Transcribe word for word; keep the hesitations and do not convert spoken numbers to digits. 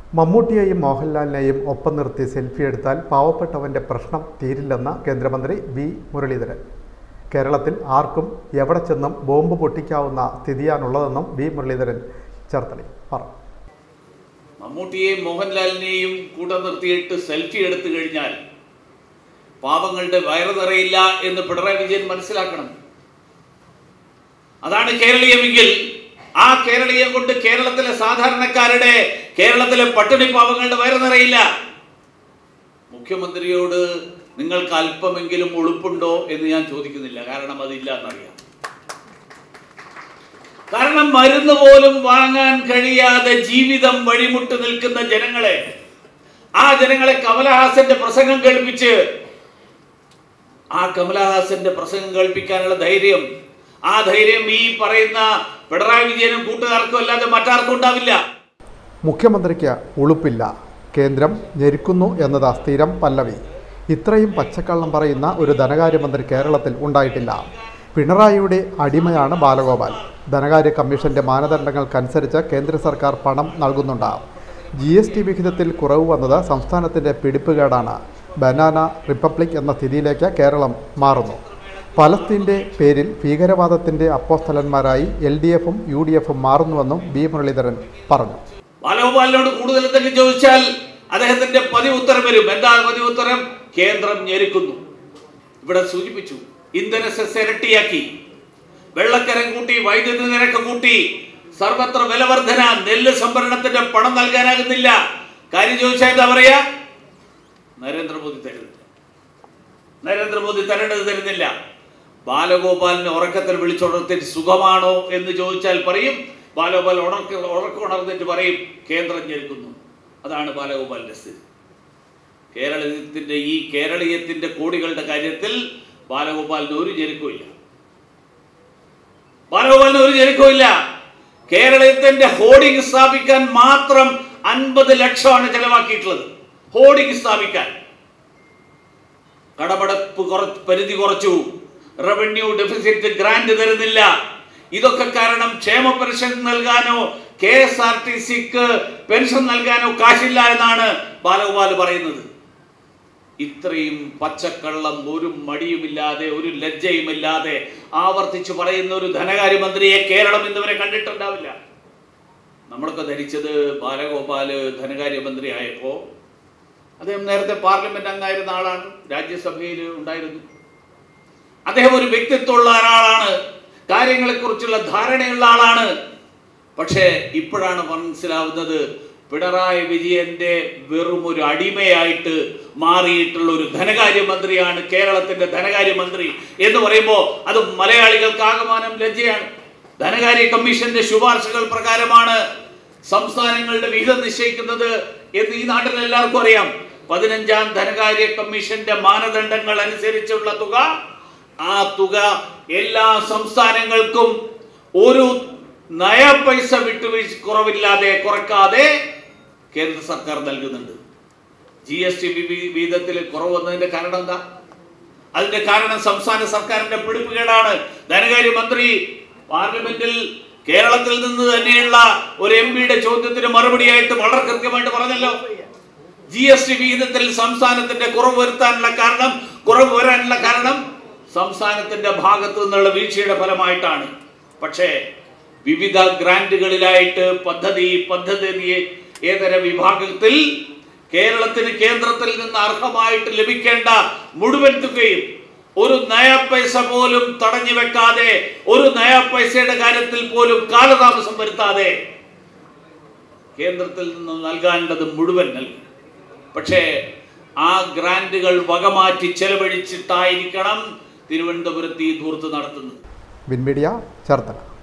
മമ്മൂട്ടിയെയും മോഹൻലാലിനെയും ഒപ്പം നിർത്തി സെൽഫി എടുത്താൽ പാവപ്പെട്ടവന്റെ പ്രശ്നം തീരില്ലെന്ന് കേന്ദ്രമന്ത്രി വി മുരളീധരൻ. കേരളത്തിൽ ആർക്കും എവിടെ ചെന്നും ബോംബ് പൊട്ടിക്കാവുന്ന സ്ഥിതിയാണുള്ളതെന്നും വി മുരളീധരൻ ചേർത്തലയിൽ പറഞ്ഞു. മമ്മൂട്ടിയെയും മോഹൻലാലിനെയും കൂടെ നിർത്തിയിട്ട് സെൽഫി എടുത്തു കഴിഞ്ഞാൽ പാവങ്ങളുടെ വയറ് നിറയില്ല എന്ന് പിണറായി വിജയൻ മനസ്സിലാക്കണം. അതാണ് കേരളീയമെങ്കിൽ ആ കേരളീയം കൊണ്ട് കേരളത്തിലെ സാധാരണക്കാരുടെ, കേരളത്തിലെ പട്ടിണി പാവങ്ങളുടെ വയറ് നിറയില്ല. മുഖ്യമന്ത്രിയോട് നിങ്ങൾക്ക് അല്പമെങ്കിലും ഉളുപ്പുണ്ടോ എന്ന് ഞാൻ ചോദിക്കുന്നില്ല, കാരണം അതില്ല എന്നറിയാം. കാരണം മരുന്ന് പോലും വാങ്ങാൻ കഴിയാതെ ജീവിതം വഴിമുട്ട് നിൽക്കുന്ന ജനങ്ങളെ, ആ ജനങ്ങളെ കമലഹാസന്റെ പ്രസംഗം കേൾപ്പിച്ച്, ആ കമലഹാസന്റെ പ്രസംഗം കേൾപ്പിക്കാനുള്ള ധൈര്യം, ആ ധൈര്യം ഈ പറയുന്ന പിണറായി വിജയനും കൂട്ടുകാർക്കും അല്ലാതെ മറ്റാർക്കും ഉണ്ടാവില്ല. മുഖ്യമന്ത്രിക്ക് ഉളുപ്പില്ല, കേന്ദ്രം ഞെരുക്കുന്നു എന്നതാ സ്ഥിരം പല്ലവി. ഇത്രയും പച്ചക്കള്ളം പറയുന്ന ഒരു ധനകാര്യമന്ത്രി കേരളത്തിൽ ഉണ്ടായിട്ടില്ല. പിണറായിയുടെ അടിമയാണ് ബാലഗോപാൽ. ധനകാര്യ കമ്മീഷന്റെ മാനദണ്ഡങ്ങൾക്കനുസരിച്ച് കേന്ദ്ര സർക്കാർ പണം നൽകുന്നുണ്ട്. ജി എസ് ടി വിഹിതത്തിൽ കുറവ് വന്നത് സംസ്ഥാനത്തിൻ്റെ പിടിപ്പുകേടാണ്. ബനാന റിപ്പബ്ലിക് എന്ന സ്ഥിതിയിലേക്ക് കേരളം മാറുന്നു. ഫലസ്തീൻ്റെ പേരിൽ ഭീകരവാദത്തിൻ്റെ അപ്പോസ്തലന്മാരായി എൽ ഡി എഫും യു ഡി എഫും മാറുന്നുവെന്നും വി മുരളീധരൻ പറഞ്ഞു. ബാലഗോപാലിനോട് കൂടുതൽ എന്തെങ്കിലും ചോദിച്ചാൽ അദ്ദേഹത്തിന്റെ പതിവ് ഉത്തരം വരും. എന്താണ് പതിവ് ഉത്തരം? കേന്ദ്രം ഞെരുക്കുന്നു. ഇവിടെ സൂചിപ്പിച്ചു, ഇന്ധന സെസ് ഇരട്ടിയാക്കി, വെള്ളക്കരം കൂട്ടി, വൈദ്യുതി നിരക്ക് കൂട്ടി, സർവത്ര വിലവർധന, നെല്ല് സംഭരണത്തിന്റെ പണം നൽകാനാകുന്നില്ല. കാര്യം ചോദിച്ചാൽ എന്താ പറയാ? നരേന്ദ്രമോദി തരുന്നില്ല, നരേന്ദ്രമോദി തരേണ്ടത് തരുന്നില്ല. ബാലഗോപാലിനെ ഉറക്കത്തിൽ വിളിച്ചുണർത്തിട്ട് സുഖമാണോ എന്ന് ചോദിച്ചാൽ പറയും, ബാലഗോപാൽ ഉണർക്ക ഉറക്കുണർന്നിട്ട് പറയും കേന്ദ്രം ഞെരുക്കുന്നു. അതാണ് ബാലഗോപാലിന്റെ സ്ഥിതി. കേരളത്തിന്റെ ഈ കേരളീയത്തിന്റെ കോടികളുടെ കാര്യത്തിൽ ബാലഗോപാലിന് ഒരു ഞെരുക്കമില്ല. ബാലഗോപാലിന് ഒരു ഞെരുക്കമില്ല. കേരളത്തിന്റെ ഹോർഡിംഗ് സ്ഥാപിക്കാൻ മാത്രം അൻപത് ലക്ഷമാണ് ചെലവാക്കിയിട്ടുള്ളത്. ഹോർഡിംഗ് സ്ഥാപിക്കാൻ കടമടപ്പ് കുറച്ച് പരിധി കുറച്ചു, റവന്യൂ ഡെഫിസിറ്റ് ഗ്രാന്റ് തരുന്നില്ല. ഇതൊക്കെ കാരണം ക്ഷേമ പെൻഷൻ നൽകാനോ കെ എസ് ആർ ടി സിക്ക് പെൻഷൻ നൽകാനോ കാശില്ല എന്നാണ് ബാലഗോപാൽ പറയുന്നത്. ഇത്രയും പച്ചക്കള്ളം ഒരു മടിയുമില്ലാതെ, ഒരു ലജ്ജയുമില്ലാതെ ആവർത്തിച്ചു പറയുന്ന ഒരു ധനകാര്യമന്ത്രിയെ കേരളം ഇന്നുവരെ കണ്ടിട്ടുണ്ടാവില്ല. നമ്മളൊക്കെ ധരിച്ചത് ബാലഗോപാൽ ധനകാര്യമന്ത്രി ആയപ്പോ അദ്ദേഹം നേരത്തെ പാർലമെന്റ് അംഗമായിരുന്ന ആളാണ്, രാജ്യസഭയിൽ ഉണ്ടായിരുന്നു. അദ്ദേഹം ഒരു വ്യക്തിത്വമുള്ള ഒരാളാണ്, കാര്യങ്ങളെക്കുറിച്ചുള്ള ധാരണയുള്ള ആളാണ്. പക്ഷേ ഇപ്പോഴാണ് മനസ്സിലാവുന്നത് പിണറായി വിജയന്റെ വെറും ഒരു അടിമയായിട്ട് മാറിയിട്ടുള്ള ഒരു ധനകാര്യമന്ത്രിയാണ് കേരളത്തിന്റെ ധനകാര്യമന്ത്രി എന്ന് പറയുമ്പോൾ അത് മലയാളികൾക്ക് ആകമാനം ലജ്ജയാണ്. ധനകാര്യ കമ്മീഷന്റെ ശുപാർശകൾ പ്രകാരമാണ് സംസ്ഥാനങ്ങളുടെ വിഹിതം നിശ്ചയിക്കുന്നത് എന്ന് ഈ നാട്ടിൽ എല്ലാവർക്കും അറിയാം. പതിനഞ്ചാം ധനകാര്യ കമ്മീഷന്റെ മാനദണ്ഡങ്ങൾ അനുസരിച്ചുള്ള തുക, ആ തുക എല്ലാ സംസ്ഥാനങ്ങൾക്കും ഒരു നയ പൈസ വിട്ടുവീഴ്ച കുറവില്ലാതെ കുറക്കാതെ കേന്ദ്ര സർക്കാർ നൽകുന്നുണ്ട്. ജി എസ് ടി വിഹിതത്തിൽ കുറവ് വന്നതിന്റെ കാരണം എന്താ? അതിന്റെ കാരണം സംസ്ഥാന സർക്കാരിന്റെ പിടിപ്പുകേടാണ്. ധനകാര്യ മന്ത്രി പാർലമെന്റിൽ കേരളത്തിൽ നിന്ന് തന്നെയുള്ള ഒരു എം പിയുടെ ചോദ്യത്തിന് മറുപടിയായിട്ട് വളരെ കൃത്യമായിട്ട് പറഞ്ഞല്ലോ, ജി എസ് ടി വിഹിതത്തിൽ സംസ്ഥാനത്തിന്റെ കുറവ് വരുത്താനുള്ള കാരണം കുറവ് വരാനുള്ള കാരണം സംസ്ഥാനത്തിന്റെ ഭാഗത്തു നിന്നുള്ള വീഴ്ചയുടെ ഫലമായിട്ടാണ്. പക്ഷേ വിവിധ ഗ്രാന്റുകളിലായിട്ട് പദ്ധതി പദ്ധതി ഏതര വിഭാഗത്തിൽ കേരളത്തിന് കേന്ദ്രത്തിൽ നിന്ന് അർഹമായിട്ട് ലഭിക്കേണ്ട മുഴുവൻ തുകയും ഒരു നയ പൈസ പോലും തടഞ്ഞു വെക്കാതെ, ഒരു നയ പൈസയുടെ കാര്യത്തിൽ പോലും കാലതാമസം വരുത്താതെ കേന്ദ്രത്തിൽ നിന്ന് നൽകാനുള്ളത് മുഴുവൻ നൽകും. പക്ഷേ ആ ഗ്രാന്റുകൾ വകമാറ്റി ചെലവഴിച്ചിട്ടായിരിക്കണം തിരുവനന്തപുരത്ത് ഈ ധൂർത്ത് നടത്തുന്നത്. വിൻമീഡിയ ചേർത്തല.